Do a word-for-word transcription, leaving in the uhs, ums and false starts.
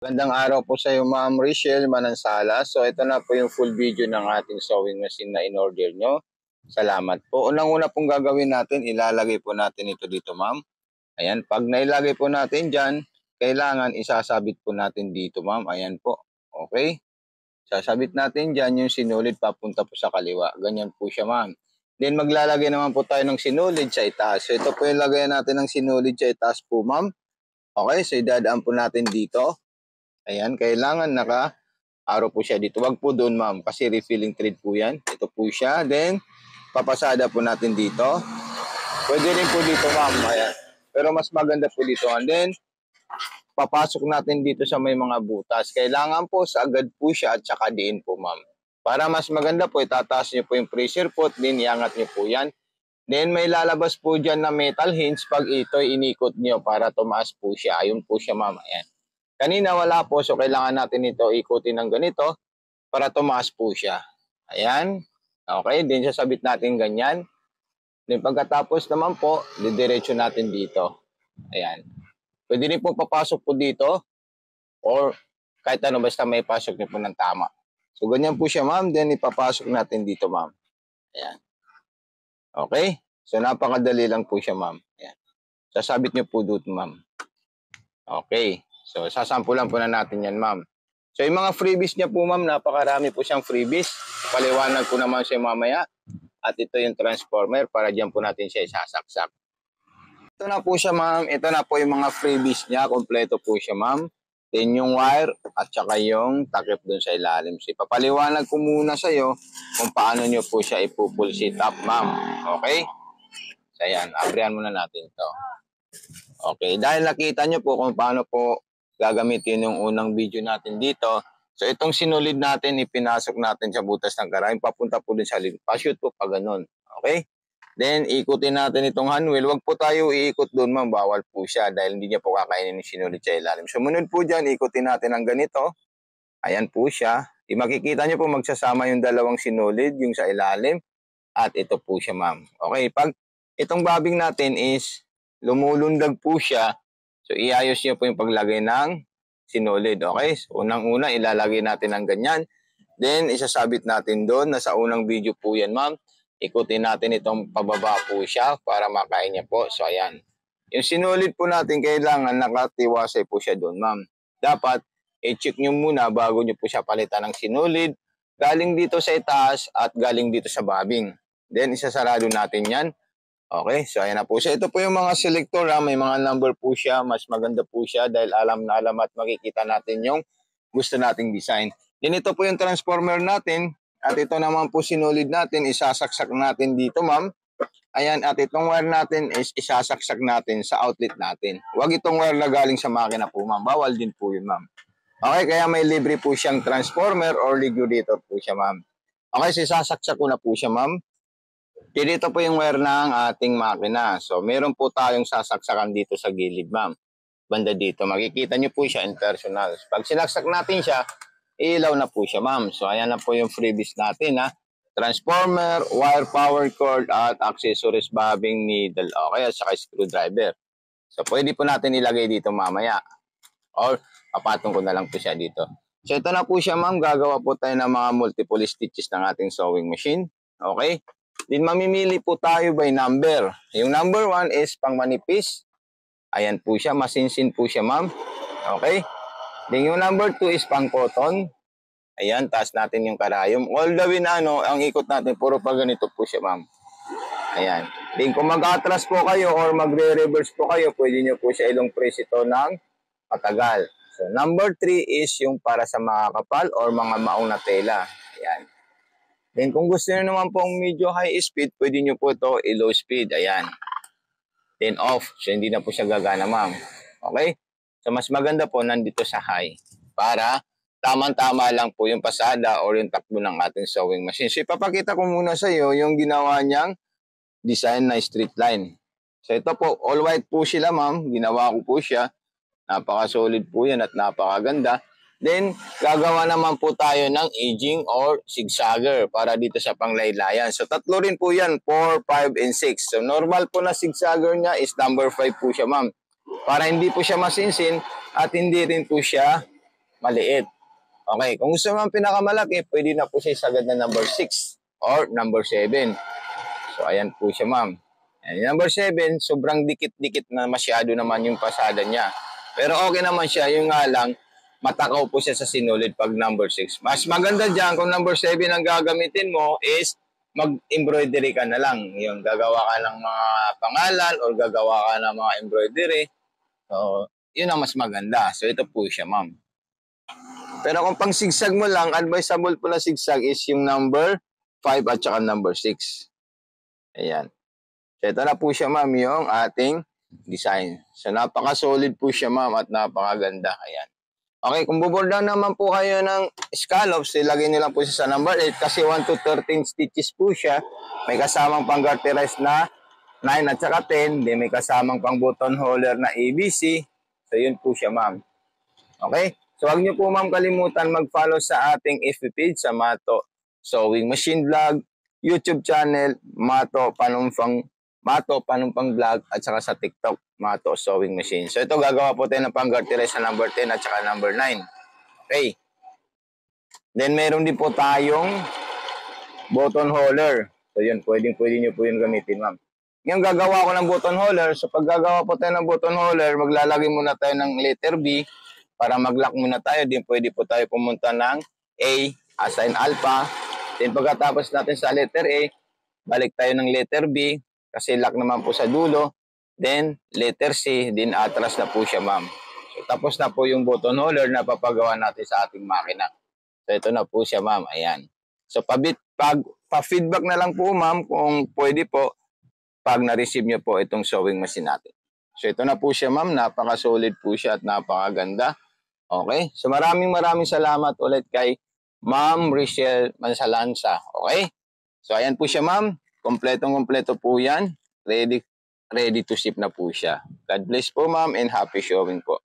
Magandang araw po sa iyo, Ma'am Richelle Manansala. So ito na po yung full video ng ating sewing machine na in-order nyo. Salamat po. Unang-una pong gagawin natin, ilalagay po natin ito dito, ma'am. Ayan, pag nailagay po natin dyan, kailangan isasabit po natin dito, ma'am. Ayan po. Okay? Sasabit natin dyan yung sinulid papunta po sa kaliwa. Ganyan po siya, ma'am. Then maglalagay naman po tayo ng sinulid sa itaas. So ito po yung lagayan natin ng sinulid sa itaas po, ma'am. Okay, so idadaan po natin dito. Ayan, kailangan naka-arrow po siya dito. Wag po doon, ma'am, kasi refilling thread po yan. Ito po siya. Then, papasada po natin dito. Pwede rin po dito, ma'am. Ayan. Pero mas maganda po dito. And then, papasok natin dito sa may mga butas. Kailangan po sa agad po siya at saka diin po, ma'am. Para mas maganda po, itataas niyo po yung pressure pot, din iangat niyo po yan. Then, may lalabas po dyan na metal hinge pag ito inikot niyo para tumaas po siya. Ayun po siya, ma'am. Ayan. Kanina wala po, so kailangan natin ito ikutin ng ganito para tumaas po siya. Ayan. Okay, din sasabit natin ganyan. Then pagkatapos naman po, didiretso natin dito. Ayan. Pwede rin po papasok po dito or kahit ano, basta may pasok niyo po ng tama. So ganyan po siya, ma'am. Then ipapasok natin dito, ma'am. Ayan. Okay. So napakadali lang po siya, ma'am. Ayan. Sasabit niyo po dito, ma'am. Okay. So, sasampulan po na natin yan, ma'am. So, yung mga freebies niya po, ma'am, napakarami po siyang freebies. Paliwanag po naman siya mamaya. At ito yung transformer para dyan po natin siya isasaksak. Ito na po siya, ma'am. Ito na po yung mga freebies niya. Kompleto po siya, ma'am. Then yung wire at saka yung takip dun sa ilalim. So, ipapaliwanag ko muna sa iyo kung paano nyo po siya ipupull sit up, ma'am. Okay? So, ayan. Abrihan muna natin ito. Okay. Dahil nakita nyo po kung paano po gagamitin yung unang video natin dito. So, itong sinulid natin, ipinasok natin sa butas ng karayom. Papunta po din sa lid. Pa-shoot po pa ganun. Okay? Then, ikutin natin itong handwheel. Huwag po tayo iikot doon, ma'am. Bawal po siya dahil hindi niya po kakainin yung sinulid sa ilalim. Sumunod po dyan, ikutin natin ang ganito. Ayan po siya. Di makikita niyo po magsasama yung dalawang sinulid, yung sa ilalim. At ito po siya, ma'am. Okay? Pag itong bobbing natin is lumulundag po siya, so, iayos niyo po yung paglagay ng sinulid. Okay? So, unang-una, ilalagay natin ng ganyan. Then, isasabit natin doon. Nasa unang video po yan, ma'am. Ikutin natin itong pababa po siya para makain niya po. So, ayan. Yung sinulid po natin, kailangan nakatiwasay po siya doon, ma'am. Dapat, i-check nyo muna bago nyo po siya palitan ng sinulid. Galing dito sa itaas at galing dito sa bobbing. Then, isasarado natin yan. Okay, so ayan na po siya. Ito po yung mga selector, ha? May mga number po siya. Mas maganda po siya dahil alam na alam at makikita natin yung gusto nating design. Then ito po yung transformer natin. At ito naman po sinulid natin. Isasaksak natin dito, ma'am. Ayan, at itong wire natin is isasaksak natin sa outlet natin. Huwag itong wire na galing sa makina po, ma'am. Bawal din po yun, ma'am. Okay, kaya may libre po siyang transformer or regulator po siya, ma'am. Okay, so isasaksak ko na po siya, ma'am. Dito po yung wire ng ating makina. So, meron po tayong sasaksakan dito sa gilid, ma'am. Banda dito. Makikita nyo po siya in personal. Pag sinaksak natin siya, ilaw na po siya, ma'am. So, ayan na po yung freebies natin, ha. Transformer, wire power cord, at accessories, bobbing, needle. Okay, at saka screwdriver. So, pwede po natin ilagay dito mamaya. Or, papatong ko na lang po siya dito. So, ito na po siya, ma'am. Gagawa po tayo ng mga multiple stitches ng ating sewing machine. Okay? Then mamimili po tayo by number. Yung number one is pang manipis. Ayan po siya. Masinsin po siya, ma'am. Okay? Then yung number two is pang cotton. Ayan, taas natin yung karayom. All the way na, ano, ang ikot natin, puro pa ganito po siya, ma'am. Ayan. Then kung mag-atras po kayo or magre-reverse po kayo, pwede nyo po siya ilong press ito ng matagal. So, number three is yung para sa mga kapal or mga maong na tela. Ayan. Then kung gusto nyo naman pong medyo high speed, pwede nyo po ito i-low speed. Ayan. Then off. So hindi na po siya gagana, ma'am. Okay? So mas maganda po nandito sa high. Para tamang-tama lang po yung pasada or yung takbo ng ating sewing machine. So ipapakita ko muna sa iyo yung ginawa niyang design na straight line. So ito po, all white po sila, ma'am. Ginawa ko po siya. Napaka-solid po yan at napakaganda. Then, gagawa naman po tayo ng edging or zigzagger para dito sa panglaylayan. So, tatlo rin po yan, four, five, and six. So, normal po na zigzagger niya is number five po siya, ma'am. Para hindi po siya masinsin at hindi rin po siya maliit. Okay, kung gusto mo ang pinakamalaki, pwede na po siya isagad na number six or number seven. So, ayan po siya, ma'am. And number seven, sobrang dikit-dikit na masyado naman yung pasada niya. Pero okay naman siya, yung nga lang, matakaw po siya sa sinulid pag number six. Mas maganda dyan, kung number seven ang gagamitin mo is mag-embroidery ka na lang. Yung gagawa ka ng mga pangalan or gagawa ka ng mga embroidery. So, yun ang mas maganda. So, ito po siya, ma'am. Pero kung pang sigsag mo lang, advisable po na sigsag is yung number five at saka number six. Ayan. So, ito na po siya, ma'am, yung ating design. So, napaka-solid po siya, ma'am, at napakaganda. Ayan. Okay, kung bubordan naman po kayo ng scallops, ilagay nyo lang po siya sa number eight kasi one to thirteen stitches po siya. May kasamang pang garterize na nine at saka ten. Then may kasamang pang button holder na A B C. So, yun po siya, ma'am. Okay? So, huwag niyo po, ma'am, kalimutan mag-follow sa ating F B page sa Mato Sewing Machine Vlog, YouTube channel, Mato Panumpang, Mato Panumpang Vlog, at saka sa TikTok, Mato Sewing Machine. So, ito gagawa po tayo ng pang-garterize sa number ten at saka number nine. Okay. Then, meron din po tayong button holder. So, yun, pwedeng pwede nyo po yun gamitin, ma'am. Yung gagawa ko ng button holder, so pag gagawa po tayo ng button holder, maglalagay muna tayo ng letter B para mag-lock muna tayo. Din pwede po tayo pumunta ng A, assign alpha. Then pagkatapos natin sa letter A, balik tayo ng letter B kasi lock naman po sa dulo. Then letter C, din atras na po siya, ma'am. So, tapos na po yung button holder na papagawa natin sa ating makina. So ito na po siya, ma'am. Ayan. So pabit, pag, pa-feedback na lang po, ma'am, kung pwede po pag na-receive nyo po itong sewing machine natin. So ito na po siya, ma'am. Napaka-solid po siya at napakaganda. Okay? So maraming maraming salamat ulit kay Ma'am Richelle Mansalanza. Okay? So ayan po siya, ma'am. Kompletong-kompleto po yan. Ready, ready to ship na po siya. God bless po, ma'am, and happy showing po.